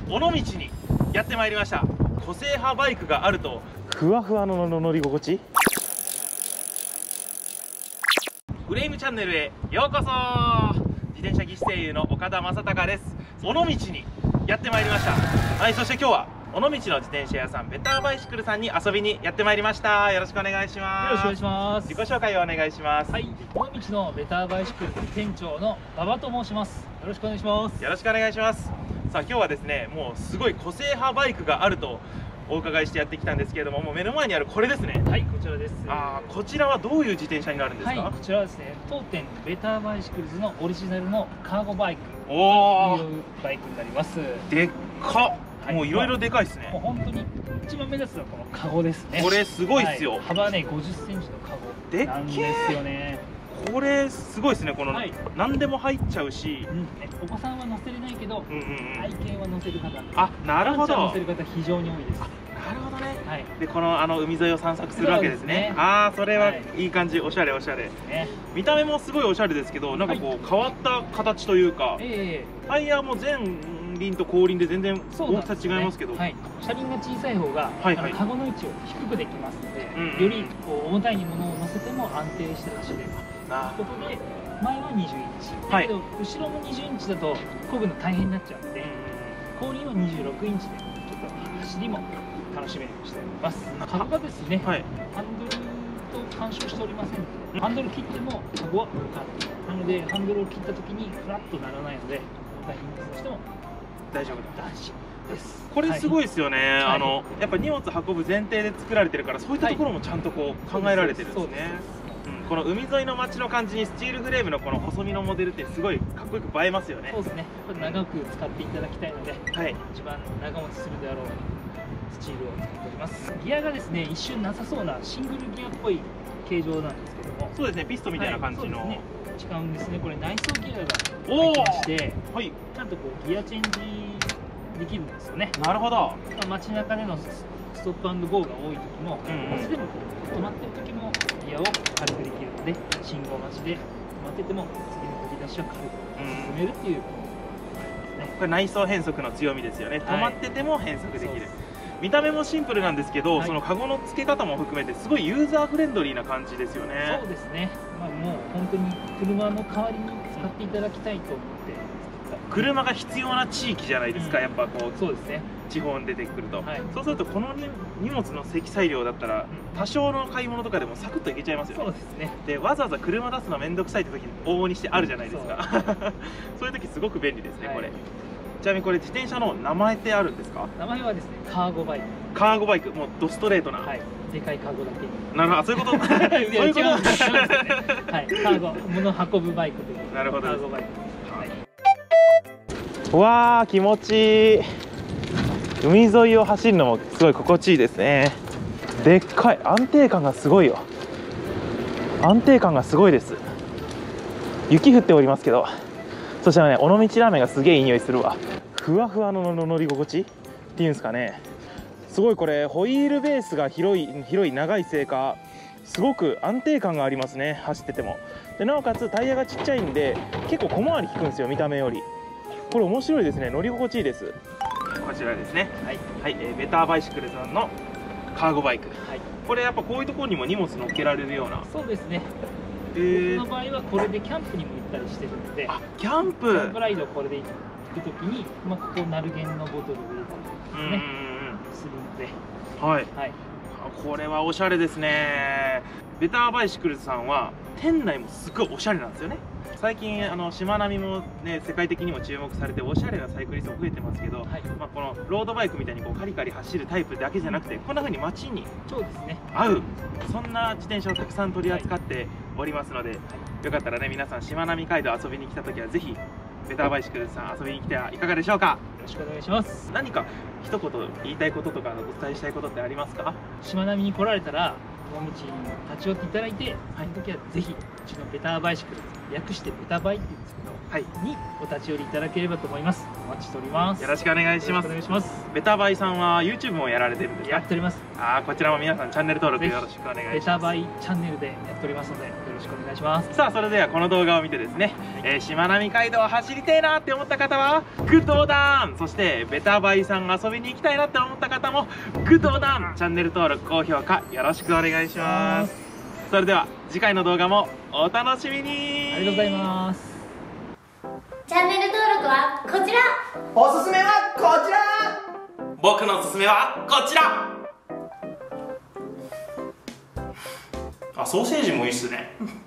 尾道にやってまいりました。個性派バイクがあるとふわふわの乗り心地。フレームチャンネルへようこそ。自転車技師声優の岡田正孝です。尾道にやってまいりました。はい、そして今日は尾道の自転車屋さんベターバイシクルさんに遊びにやってまいりました。よろしくお願いします。 よろしくお願いします。 自己紹介をお願いします。 はい、尾道のベターバイシクル店長の馬場と申します。よろしくお願いします。 よろしくお願いします。さあ今日はですね、もうすごい個性派バイクがあるとお伺いしてやってきたんですけれども、もう目の前にあるこれですね。 はい、こちらです。 こちらはどういう自転車になるんですか？ はい、こちらはですね、当店ベターバイシクルズのオリジナルのカーゴバイクとおいうバイクになります。 でっかっ、もういろいろでかいですね。 もう本当に一番目立つのはこのカゴですね。 これすごいっすよ。 幅ね50センチのカゴなんですよね。 これすごいですね。この、何でも入っちゃうし、 お子さんは乗せれないけど、愛犬は乗せる方、 なるほど、 乗せる方非常に多いです。 なるほどね。でこの海沿いを散策するわけですね。それはいい感じ。おしゃれおしゃれ。見た目もすごいおしゃれですけど、なんかこう変わった形というか、タイヤも前輪と後輪で全然大きさ違いますけど、 車輪が小さい方がカゴの位置を低くできますので、より重たいものを乗せても安定して走れるということで、前は20インチだけど後ろも20インチだと漕ぐの大変になっちゃうので、後輪は26インチでちょっと走りも楽しめるようにしております。カゴがですね、ハンドルと干渉しておりませんので、ハンドル切ってもカゴは動かない。なのでハンドルを切った時にフラッとならないので、大変としても大丈夫です。 これすごいですよね。やっぱ荷物運ぶ前提で作られてるから、そういったところもちゃんとこう考えられてるんですね。この海沿いの街の感じにスチールフレームのこの細身のモデルってすごいかっこよく映えますよね。 そうですね。これ長く使っていただきたいので、一番長持ちするであろうスチールを使っております。ギアがですね、一瞬なさそうなシングルギアっぽい形状なんですけども、 そうですね、ピストみたいな感じの、 違うんですね。これ内装ギアが入ってまして、ちゃんとこうギアチェンジできるんですよね。なるほど。街中でのストップ&ゴーが多い時も、いつでも止まってる時もギアを軽くできるので、信号待ちで止まってても次の飛び出しは軽く進めるっていう、 これ内装変速の強みですよね。止まってても変速できる。見た目もシンプルなんですけど、そのカゴの付け方も含めてすごいユーザーフレンドリーな感じですよね。 そうですね。もう本当に車の代わりに使っていただきたいと思って。 車が必要な地域じゃないですか、やっぱこう、 そうですね、 地方に出てくると、そうするとこの荷物の積載量だったら多少の買い物とかでもサクッといけちゃいますよね。そうですね。でわざわざ車出すの面倒くさいって時に往々にしてあるじゃないですか。そういう時すごく便利ですね、これ。ちなみにこれ自転車の名前ってあるんですか？ 名前はですね、カーゴバイク。 カーゴバイク、もうドストレートな。 でかいカゴだけ。 なるほど、そういうこと。そういうこと。 はい、カーゴ、物運ぶバイクという。 なるほど。 カーゴバイク。 わあ、気持ちいい。海沿いを走るのもすごい心地いいですね。でっかい、安定感がすごいよ。安定感がすごいです。雪降っておりますけど、そしたらね、尾道ラーメンがすげえいい匂いするわ。ふわふわの乗り心地っていうんですかね。すごいこれホイールベースが広い長いせいか、すごく安定感がありますね、走ってても。でなおかつタイヤがちっちゃいんで結構小回り利くんですよ、見た目より。これ面白いですね。乗り心地いいです。こちらですね。ベターバイシクルさんのカーゴバイク。これやっぱこういうところにも荷物乗っけられるような。そうですね。僕の場合はこれでキャンプにも行ったりしてるので。キャンプライドをこれで行くときに、ここナルゲンのボトルを入れたりとかですね、するので。これはおしゃれですね。ベターバイシクルさんは店内もすごいおしゃれなんですよね。最近しまなみもね、世界的にも注目されておしゃれなサイクリスト増えてますけど、このロードバイクみたいにこうカリカリ走るタイプだけじゃなくて、こんな風に街に合う、そんな自転車をたくさん取り扱っておりますので、よかったらね、皆さんしまなみ海道遊びに来た時はぜひベターバイシクルさん遊びに来てはいかがでしょうか。よろしくお願いします。何か一言言いたいこととかお伝えしたいことってありますか？しまなみに来られたら尾道に立ち寄っていただいて、その時はぜひうちのベターバイシクル、略してベタバイって言うんですけど、にお立ち寄りいただければと思います。お待ちしております。よろしくお願いします。お願いします。ベタバイさんは YouTube もやられてるんですか？やっております。こちらも皆さんチャンネル登録よろしくお願いします。ベタバイチャンネルでやっておりますので、よろしくお願いします。 ろしくお願いします。 さあそれではこの動画を見てですね、しまなみ海道を走りたいなって思った方はグッドボタン、そしてベタバイさん遊びに行きたいなって思った方もグッドボタン、チャンネル登録高評価よろしくお願いします。それでは次回の動画もお楽しみに。 ありがとうございます。 チャンネル登録はこちら。 おすすめはこちら。 僕のおすすめはこちら。あ、ソーセージもいいっすね。